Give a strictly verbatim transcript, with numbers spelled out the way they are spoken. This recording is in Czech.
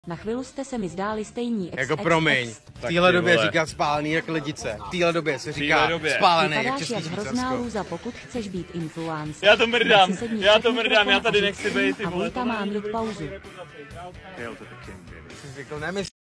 Na chvíli jste se mi zdáli stejní ex, Jako ex, promiň, ex. v téhle době říkat spálený jak lidice. V téhle době se říká době. spálený jak Vypadáš Český jak hrozná Švýcarsko. lůza, pokud chceš být influencer. Já to mrdám, Tak si sedni já před to mrdám, já mikrofon tady a nechci být, ty A vole, Vojta to má není mít dobrý. pauzu. Jsi řekl, nemysl.